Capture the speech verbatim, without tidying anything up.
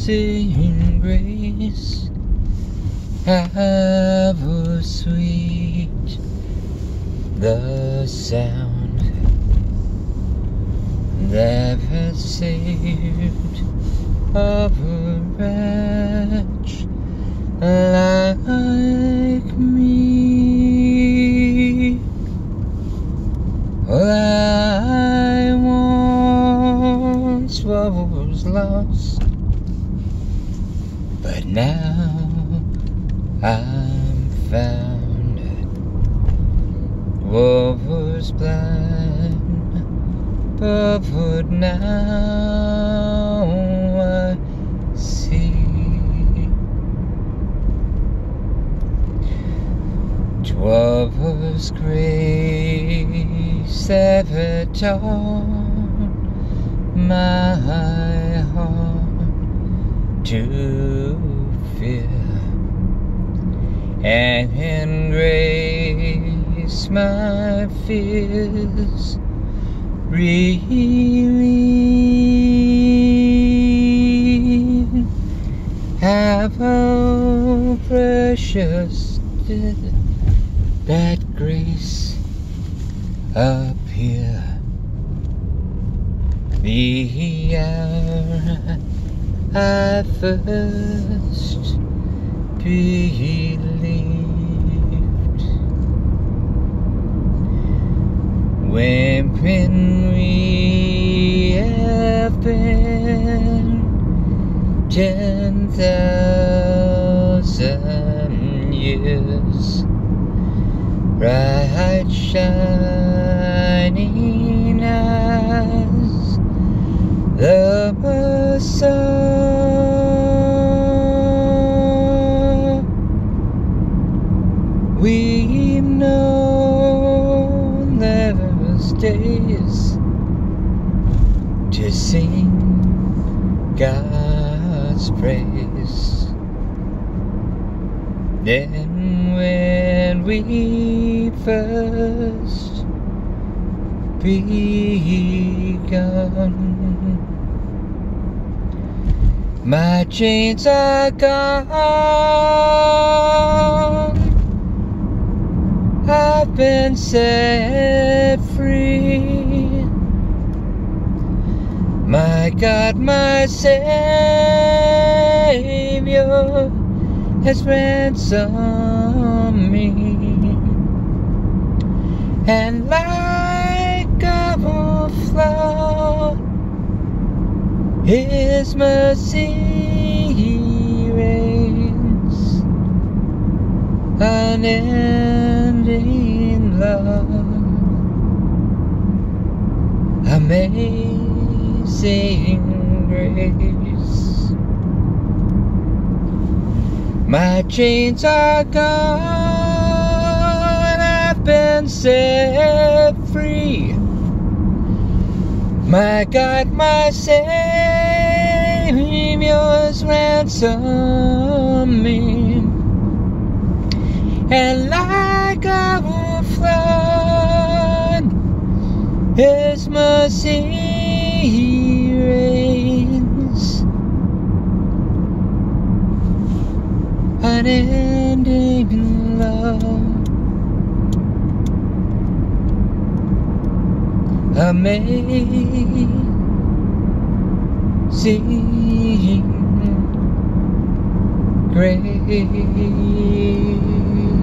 amazing grace, how sweet the sound that has saved a wretch like me. Well, I once was lost, but now I'm found. Was blind, but now I see. Twas grace that had taught my heart to fear, and in grace my fears relieved. How precious did that grace appear the hour I first believed. When, when we have been ten thousand years bright shining as the Messiah, we've known those days to sing God's praise. Then when we first begun, my chains are gone, I've been set free. My God, my Savior has ransomed me, and like a flood, His mercy reigns, unending love, amazing grace. My chains are gone, I've been set free. My God, my Savior's ransomed me, and like a flood, His mercy reigns, unending love, amazing grace.